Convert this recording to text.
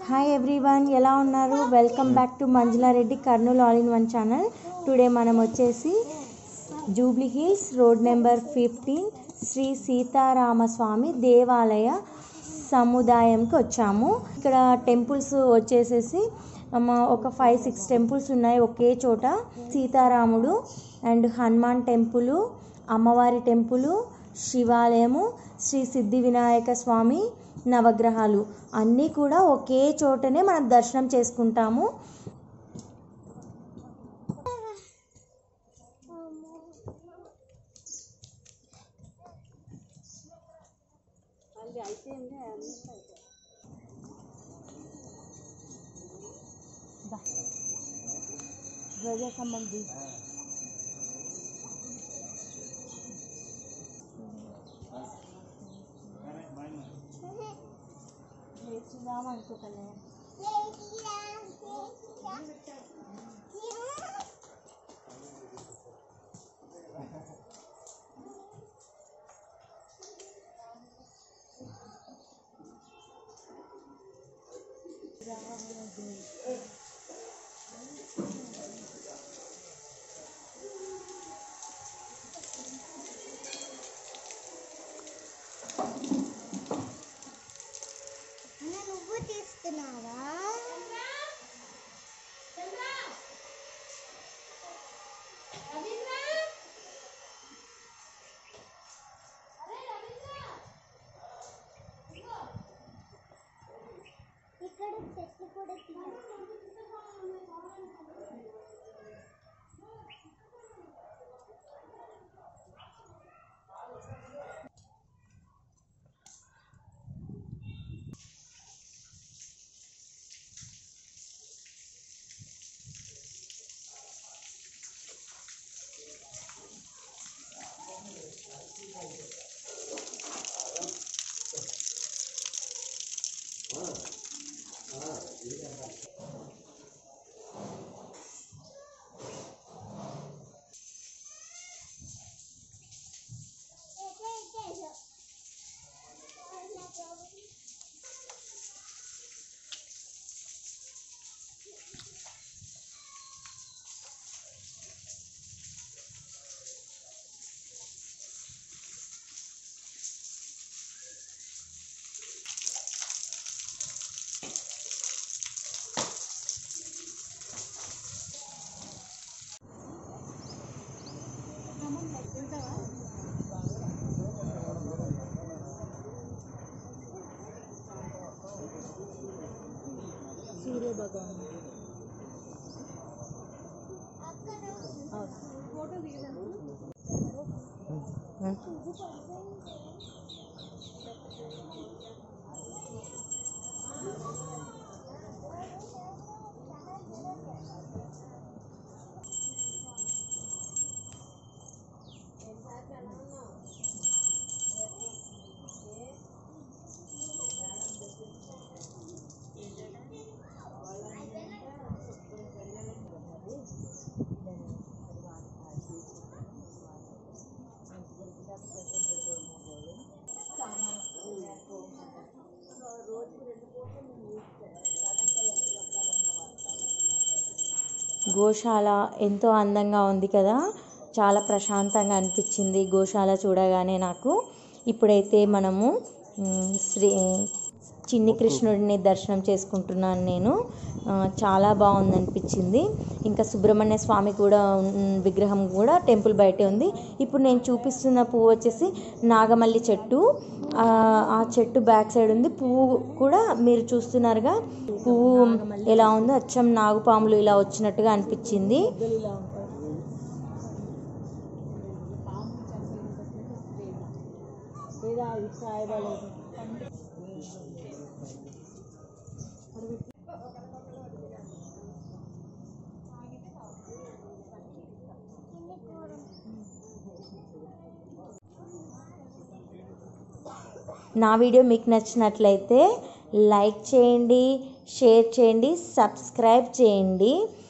Hi everyone, ఎలా ఉన్నారు? Welcome back to Manjula Reddy Kurnool all in one channel. Today మనం వచ్చేసి Jubilee Hills road number 15 Sri Seetharamaswamy దేవాలయ సముదాయంకి వచ్చాము. ఇక్కడ టెంపుల్స్ వచ్చేసేసి ఒక 5-6 టెంపుల్స్ ఉన్నాయి ఒకే చోట. సీతారాముడు అండ్ హనుమాన్ టెంపుల్, అమ్మవారి టెంపుల్, శివాలయము, శ్రీ సిద్ధి వినాయక స్వామి నవగ్రహాలు అన్నీ కూడా ఒకే చోటనే మనం దర్శనం చేసుకుంటాము. ధ్వజ సంబంధి అనుకోకలే సూర్య భగవాన్ ఫోటో దిగలేదు. గోశాల ఎంతో అందంగా ఉంది కదా, చాలా ప్రశాంతంగా అనిపించింది గోశాల చూడగానే నాకు. ఇప్పుడైతే మనము శ్రీ చిన్ని కృష్ణుడిని దర్శనం చేసుకుంటున్నాను నేను. చాలా బాగుంది అనిపించింది. ఇంకా సుబ్రహ్మణ్య స్వామి కూడా విగ్రహం కూడా టెంపుల్ బయటే ఉంది. ఇప్పుడు నేను చూపిస్తున్న పువ్వు వచ్చేసి నాగమల్లి చెట్టు. ఆ చెట్టు బ్యాక్ సైడ్ ఉంది. పువ్వు కూడా మీరు చూస్తున్నారుగా, పువ్వు ఎలా ఉందో అచ్చం నాగుపాములు ఇలా వచ్చినట్టుగా అనిపించింది. నా వీడియో మీకు నచ్చినట్లయితే లైక్ చేయండి, షేర్ చేయండి, సబ్స్క్రైబ్ చేయండి.